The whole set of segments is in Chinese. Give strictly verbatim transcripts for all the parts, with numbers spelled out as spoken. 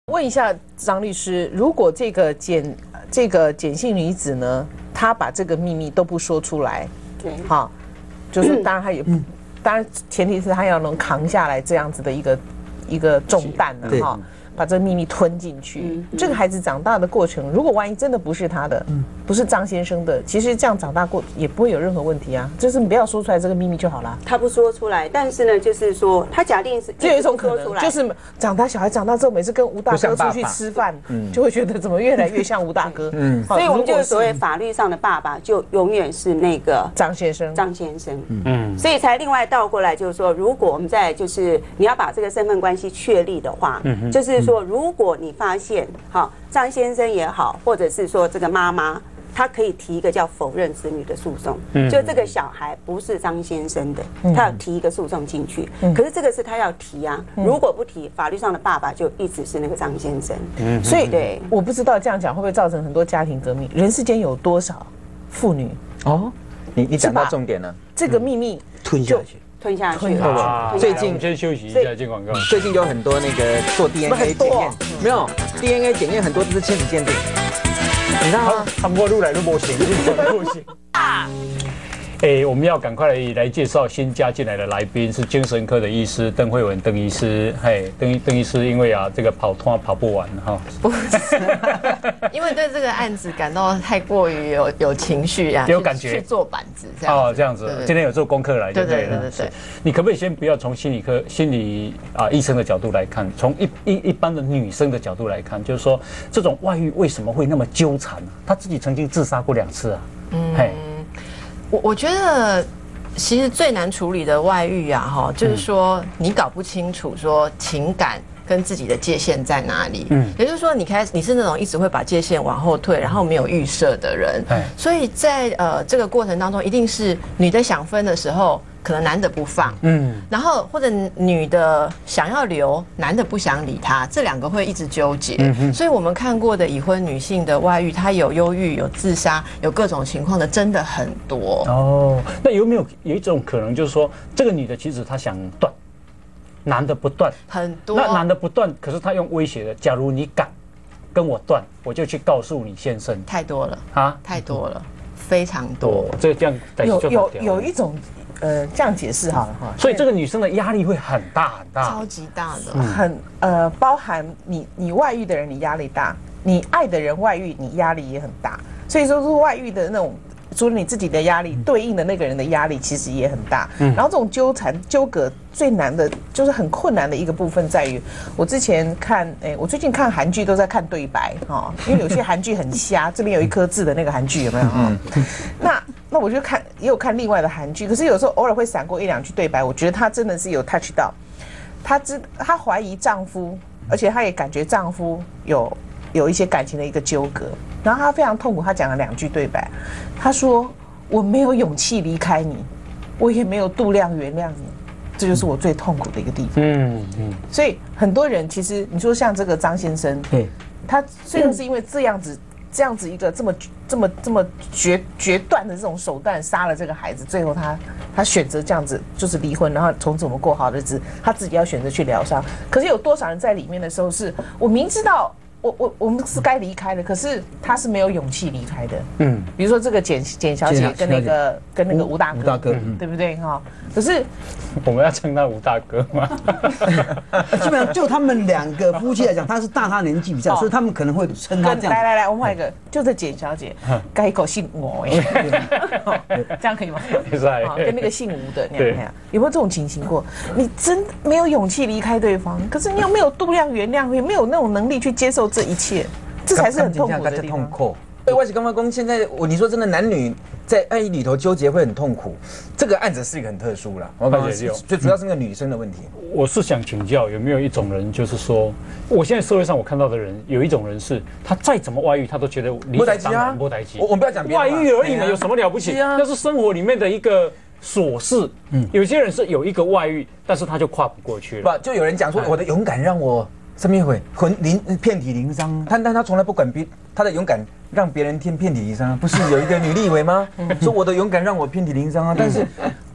问一下张律师，如果这个简这个简姓女子呢，她把这个秘密都不说出来， 对， 好，就是当然她也，嗯、当然前提是她要能扛下来这样子的一个一个重担呢，哈。把这个秘密吞进去，嗯嗯、这个孩子长大的过程，如果万一真的不是他的，嗯、不是张先生的，其实这样长大过也不会有任何问题啊，就是你不要说出来这个秘密就好了。 他不说出来，但是呢，就是说他假定是， 只有一种可能，就是长大小孩长大之后，每次跟吴大哥出去吃饭，嗯、就会觉得怎么越来越像吴大哥。嗯， 所以我们就是所谓法律上的爸爸，就永远是那个张先生。 张先生，嗯，所以才另外倒过来，就是说，如果我们在就是你要把这个身份关系确立的话，嗯，就是说，如果你你发现，好，张先生也好，或者是说这个妈妈，她可以提一个叫否认子女的诉讼，嗯、就这个小孩不是张先生的，他要提一个诉讼进去。嗯、可是这个是他要提啊，嗯、如果不提，法律上的爸爸就一直是那个张先生。 嗯、所以对，我不知道这样讲会不会造成很多家庭革命？人世间有多少妇女？ 哦，你你讲到重点了， 这个秘密吞下去。 吞下去了。最近先休息一下，进广告。 最近有很多那个做 D N A 检验，没有 D N A 检验很多都是亲子鉴定，你知道吗？ 他们路来都不行，不行。哎，我们要赶快来来介绍新加进来的来宾，是精神科的医师邓惠文邓医师。嘿，邓邓医师，因为啊这个跑通跑不完哈， 不是，因为对这个案子感到太过于有有情绪啊， 有感觉去做板子这样。 哦，这样子，今天有做功课来， 对对对对对。 你可不可以先不要从心理科心理啊医生的角度来看，从一一一般的女生的角度来看，就是说这种外遇为什么会那么纠缠呢？她自己曾经自杀过两次啊，嗯，嘿。 我我觉得，其实最难处理的外遇啊，哈，就是说你搞不清楚说情感跟自己的界限在哪里。嗯，也就是说，你开始你是那种一直会把界限往后退，然后没有预设的人。所以在呃这个过程当中，一定是女的想分的时候，可能男的不放。嗯，然后或者女的想要留，男的不想理她，这两个会一直纠结。嗯，所以我们看过的已婚女性的外遇，她有忧郁、有自杀、有各种情况的，真的很多。 哦，那有没有有一种可能，就是说这个女的其实她想断，男的不断， 很多。 那男的不断，可是他用威胁的，假如你敢跟我断，我就去告诉你先生。 太多了啊，太多了，非常多。 这这样有有有一种。呃，这样解释好了哈， 所以这个女生的压力会很大很大， 超级大的， 很呃，包含你你外遇的人，你压力大；你爱的人外遇，你压力也很大。所以说，是外遇的那种，除了你自己的压力，对应的那个人的压力其实也很大。嗯，然后这种纠缠纠葛最难的，就是很困难的一个部分在于，我之前看，哎、欸，我最近看韩剧都在看对白哈，因为有些韩剧很瞎，这边有一颗痣的那个韩剧有没有？嗯，那。那我就看也有看另外的韩剧，可是有时候偶尔会闪过一两句对白，我觉得她真的是有 touch 到，她知她怀疑丈夫，而且她也感觉丈夫有有一些感情的一个纠葛，然后她非常痛苦，她讲了两句对白，她说我没有勇气离开你，我也没有度量原谅你，这就是我最痛苦的一个地方。嗯嗯，所以很多人其实你说像这个张先生，对，他虽然是因为这样子。这样子一个这么这么这么决决断的这种手段杀了这个孩子，最后他他选择这样子就是离婚，然后从此我们过好日子，他自己要选择去疗伤。可是有多少人在里面的时候是，我明知道我我我们是该离开的，可是他是没有勇气离开的。嗯，比如说这个简简小姐跟那个跟那个吴大哥，吴大哥，对不对哈？可是我们要称他吴大哥吗？ 基本上就他们两个夫妻来讲，他是大他年纪比较，所以他们可能会称他这样。 来来来，我们换一个，就这简小姐，改口姓我哎，这样可以吗？跟那个姓吴的那样，有没有这种情形过？你真没有勇气离开对方，可是你又没有度量原谅，也没有那种能力去接受这一切，这才是很痛苦的地方。 对，我是刚刚讲，现在我你说真的，男女在爱意里头纠结会很痛苦。这个案子是一个很特殊啦，我感觉最主要是那个女生的问题。 我是想请教，有没有一种人，就是说，我现在社会上我看到的人，有一种人是，他再怎么外遇，他都觉得理所当然，不待见。 我我们不要讲外遇而已嘛，有什么了不起？那是生活里面的一个琐事。嗯，有些人是有一个外遇，但是他就跨不过去了。 不，就有人讲说，我的勇敢让我。什么会魂灵遍体鳞伤？他但他从来不管别他的勇敢让别人添遍体鳞伤，不是有一个女立委吗？说我的勇敢让我遍体鳞伤啊！但是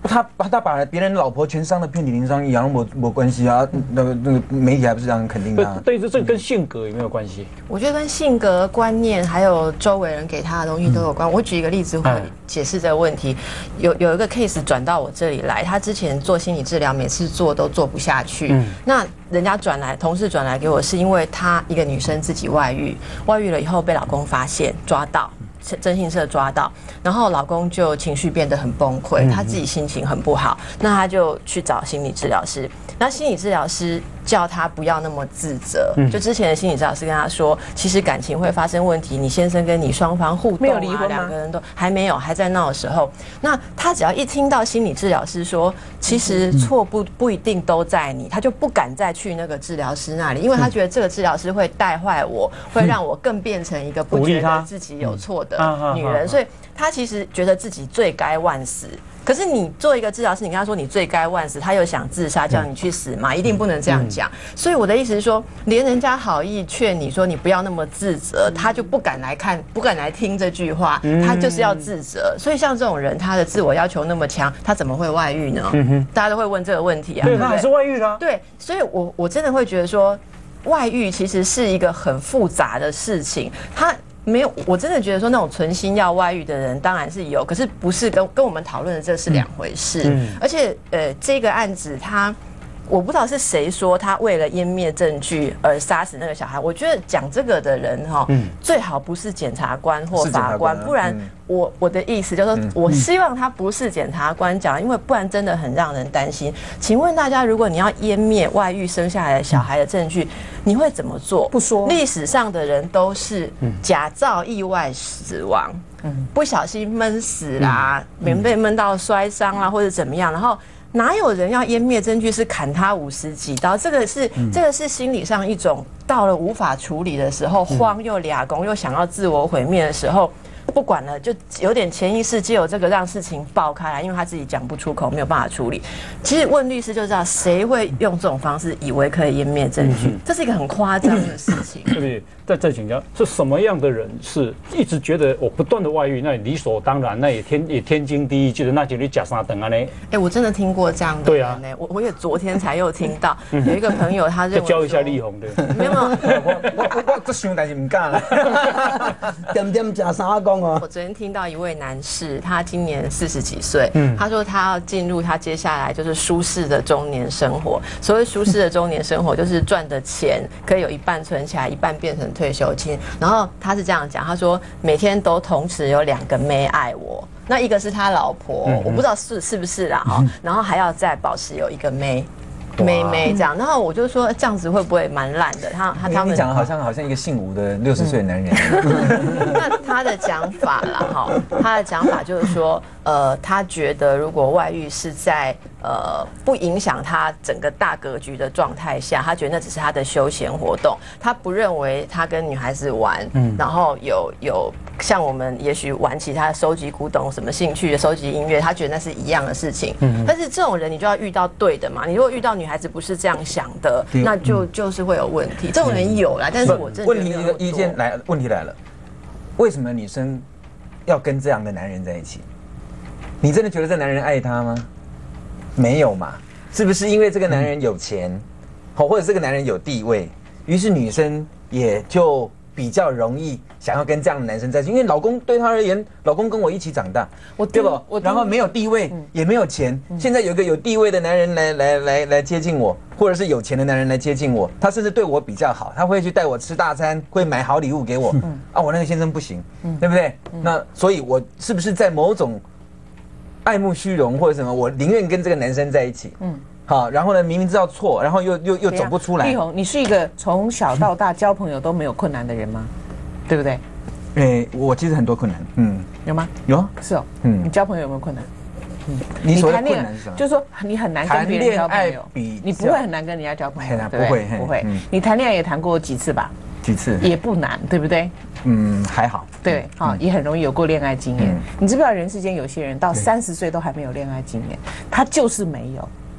他把他把别人老婆全伤的遍体鳞伤，一样没没关系啊。那个那个媒体还不是这样肯定他？ 对，这这跟性格有没有关系？ 我觉得跟性格、观念还有周围人给他的东西都有关。我举一个例子会解释这个问题。有有一个 case 转到我这里来，他之前做心理治疗，每次做都做不下去。那人家转来，同事转来给我，是因为她一个女生自己外遇，外遇了以后被老公发现抓到。征信社抓到，然后老公就情绪变得很崩溃，他自己心情很不好，那他就去找心理治疗师。那心理治疗师叫他不要那么自责，就之前的心理治疗师跟他说，其实感情会发生问题，你先生跟你双方互动、啊， 没有离婚吗？ 两个人都还没有，还在闹的时候，那他只要一听到心理治疗师说，其实错不不一定都在你，他就不敢再去那个治疗师那里，因为他觉得这个治疗师会带坏我，会让我更变成一个不觉得自己有错的女人，所以他其实觉得自己罪该万死。可是你做一个治疗师，你跟他说你罪该万死，他又想自杀，叫你去死嘛，一定不能这样讲。所以我的意思是说，连人家好意劝你说你不要那么自责，他就不敢来看，不敢来听这句话，他就是要自责。所以像这种人，他的自我要求那么强，他怎么会外遇呢？大家都会问这个问题啊。 对，他还是外遇啊。 对，所以我我真的会觉得说，外遇其实是一个很复杂的事情，他。没有，我真的觉得说那种存心要外遇的人当然是有，可是不是跟跟我们讨论的这是两回事。嗯、而且呃，这个案子他，我不知道是谁说他为了湮灭证据而杀死那个小孩。我觉得讲这个的人哈，嗯、最好不是检察官或法官，不然我我的意思就是说，我希望他不是检察官讲，因为不然真的很让人担心。请问大家，如果你要湮灭外遇生下来的小孩的证据，你会怎么做？ 不说。 历史上的人都是假造意外死亡，不小心闷死啦，被被闷到摔伤啦，或者怎么样，然后。哪有人要湮灭证据是砍他五十几刀？这个是、嗯、这个是心理上一种到了无法处理的时候，慌又俩公又想要自我毁灭的时候，不管了，就有点潜意识，藉由这个让事情爆开来，因为他自己讲不出口，没有办法处理。其实问律师就知道，谁会用这种方式以为可以湮灭证据？这是一个很夸张的事情。 对不对？再再请教，是什么样的人是一直觉得我不断的外遇，那也理所当然，那也天也天经地义，觉得那就你假啥等啊呢？ 哎，我真的听过这样的人呢、欸。我我也昨天才又听到有一个朋友，他认为教一下力宏的， 没有没有， 我我我这想但是唔敢啦。 点点假啥讲哦？ 我昨天听到一位男士，他今年四十几岁，嗯，他说他要进入他接下来就是舒适的中年生活。所谓舒适的中年生活，就是赚的钱可以有一半存起来，一半变成退休金。然后他是这样讲，他说每天都同时有两个妹爱我，那一个是他老婆，嗯嗯我不知道是是不是啦哈，然后还要再保持有一个妹。妹妹这样，然后我就说这样子会不会蛮烂的？他他他们讲的好像好像一个姓吴的六十岁的男人。 那他的讲法啦，哈，他的讲法就是说，呃，他觉得如果外遇是在呃不影响他整个大格局的状态下，他觉得那只是他的休闲活动，他不认为他跟女孩子玩，嗯，然后有有像我们也许玩其他的收集古董什么兴趣的收集音乐，他觉得那是一样的事情。嗯，但是这种人你就要遇到对的嘛，你如果遇到女孩子不是这样想的，那就就是会有问题。这种人有啦，但是我真的问题的意见来，问题来了，为什么女生要跟这样的男人在一起？你真的觉得这男人爱她吗？没有嘛？是不是因为这个男人有钱，好，或者这个男人有地位，于是女生也就比较容易想要跟这样的男生在一起，因为老公对她而言，老公跟我一起长大，我对不？我然后没有地位，嗯、也没有钱，嗯、现在有一个有地位的男人来来来来接近我，或者是有钱的男人来接近我，他甚至对我比较好，他会去带我吃大餐，会买好礼物给我。嗯、啊，我那个先生不行，嗯、对不对？嗯、那所以，我是不是在某种爱慕虚荣或者什么，我宁愿跟这个男生在一起？嗯。好，然后呢？明明知道错，然后又又又走不出来。 力宏，你是一个从小到大交朋友都没有困难的人吗？对不对？ 诶，我其实很多困难，嗯， 有吗？ 有， 是哦，嗯，你交朋友有没有困难？ 嗯，你所谓困难是什么？ 就是说你很难跟别人交朋友，你不会很难跟人家交朋友， 不会不会。你谈恋爱也谈过几次吧？ 几次也不难，对不对？ 嗯，还好。 对，好，也很容易有过恋爱经验。你知不知道人世间有些人到三十岁都还没有恋爱经验，他就是没有。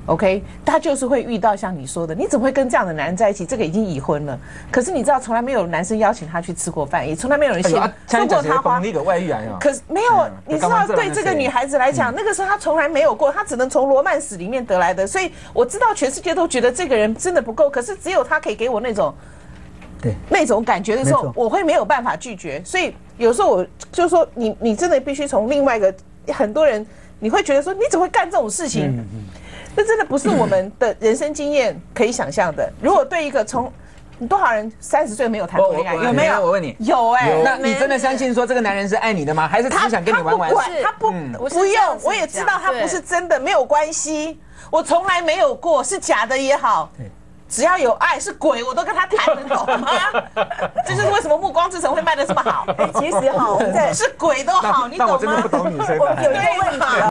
OK， 他就是会遇到像你说的，你怎么会跟这样的男人在一起？这个已经已婚了，可是你知道，从来没有男生邀请他去吃过饭，也从来没有人说过他花。 那个外遇啊， 可是没有，你知道，对这个女孩子来讲，那个时候她从来没有过，她只能从罗曼史里面得来的。所以我知道全世界都觉得这个人真的不够，可是只有他可以给我那种。 对那种感觉的时候，我会没有办法拒绝，所以有时候我就说你，你真的必须从另外一个很多人，你会觉得说你怎么会干这种事情？嗯嗯、那真的不是我们的人生经验可以想象的。如果对一个从多少人三十岁没有谈过恋爱，有没有？ 我问你， 有哎、欸。 那你真的相信说这个男人是爱你的吗？还是只是想跟你玩玩？ 他不，不，不用，我也知道他不是真的，没有关系。我从来没有过，是假的也好。只要有爱，是鬼我都跟他谈得懂吗？这就是为什么《暮光之城》会卖得这么好。 其实哈，我们在是鬼都好，你懂吗？ 那我真的不懂女生。 我有一个问题啊。